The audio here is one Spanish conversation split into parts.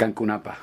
Cancunapa.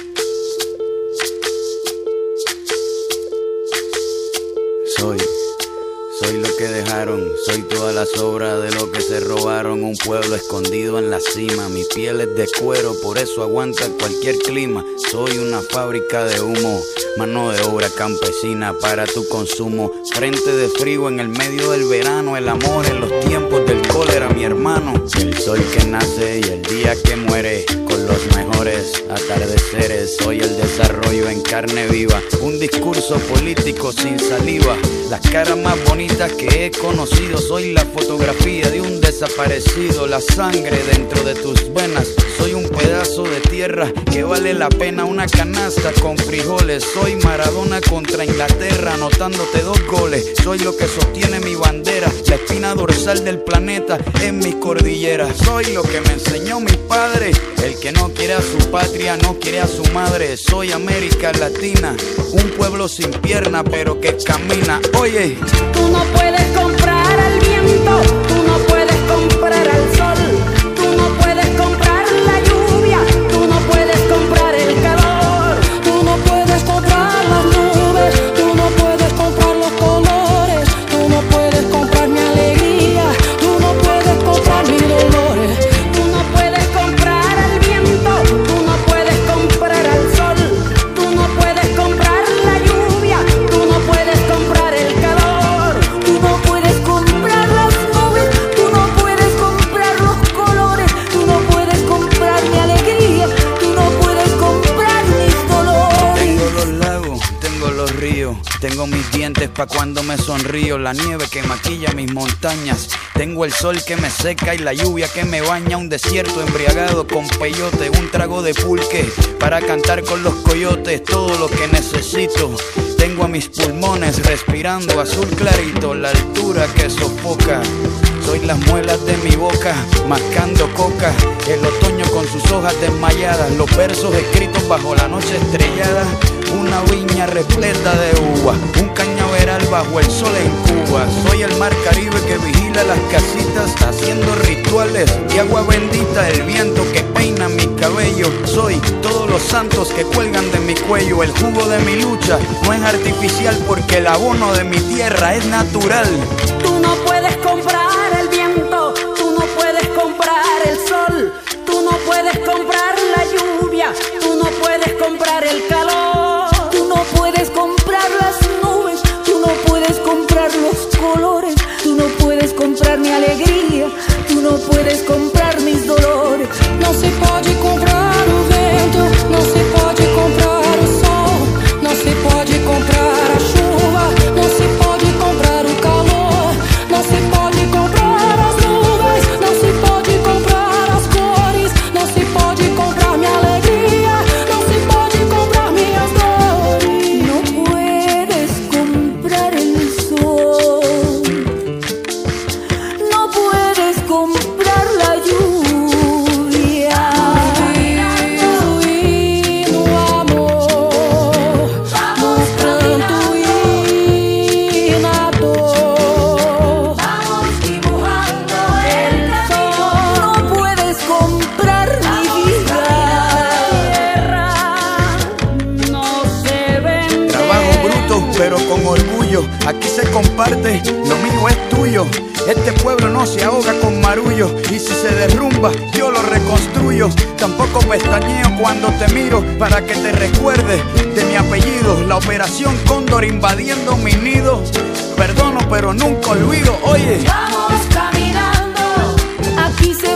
Soy lo que dejaron, soy toda la sobra de lo que se robaron. Un pueblo escondido en la cima, mi piel es de cuero, por eso aguanta cualquier clima. Soy una fábrica de humo, mano de obra campesina para tu consumo. Frente de frío en el medio del verano, el amor en los tiempos del cólera, mi hermano. El sol que nace y el día que muere, con los mejores atardeceres. Soy el desarrollo en carne viva, un discurso político sin saliva. Las caras más bonitas que he conocido, soy la fotografía de un desaparecido. La sangre dentro de tus venas, soy un pedazo de tierra que vale la pena una canasta con frijoles. Soy Maradona contra Inglaterra, anotándote 2 goles. Soy lo que sostiene mi bandera, la espina dorsal del planeta en mis cordilleras. Soy lo que me enseñó mi padre, el que no quiere a su patria, no quiere a su madre. Soy América Latina, un pueblo sin pierna pero que camina. Oye, tú no puedes comprar al viento, tú no puedes comprar al sol, tú no puedes comprar la lluvia, tú no puedes comprar el calor, tú no puedes comprar las nubes, tú no puedes comprar los colores, tú no puedes comprar mi alegría, tú no puedes comprar mis dolores, tú no puedes comprar al viento, tú no puedes comprar al sol, tú no puedes comprar la lluvia, tú no puedes comprar el calor, tú no puedes comprar las nubes, tú no puedes comprar los colores, tú no puedes comprar mi alegría, tú no puedes comprar mis dolores. tengo los lagos, tengo los ríos, tengo mis dientes pa' cuando me sonrío, la nieve que maquilla mis montañas, tengo el sol que me seca y la lluvia que me baña, un desierto embriagado con peyote, un trago de pulque para cantar con los coyotes, todo lo que necesito. Tengo a mis pulmones respirando azul clarito, la altura que sofoca. Soy las muelas de mi boca, mascando coca. El otoño con sus hojas desmayadas, los versos escritos bajo la noche estrellada. Una viña repleta de uvas, un cañaveral bajo el sol en Cuba. Soy el mar Caribe que vigila las casitas, haciendo rituales de agua bendita. El viento que peina mi cabello, soy todos los santos que cuelgan de mi cuello. El jugo de mi lucha no es artificial, porque el abono de mi tierra es natural. Tú no puedes comprar el viento, tú no puedes comprar el sol, tú no puedes comprar la lluvia, tú no puedes comprar el calor, tú no puedes comprar las nubes, tú no puedes comprar los colores, tú no puedes comprar mi alegría, tú no puedes comprar mis dolores. Não se pode comprar o vento, não se pode comprar o sol, não se pode comprar a chuva, não se pode comprar o calor, não se pode comprar as nuvens, não se pode comprar as cores, não se pode comprar minha alegria, não se pode comprar minhas dores. Não puedes comprar el sol, no puedes comprar la lluvia. Pero con orgullo, aquí se comparte, lo mío es tuyo. Este pueblo no se ahoga con marullo, y si se derrumba, yo lo reconstruyo. Tampoco pestañeo cuando te miro, para que te recuerdes de mi apellido. La operación Cóndor invadiendo mi nido, perdono pero nunca olvido. Oye, vamos caminando, aquí se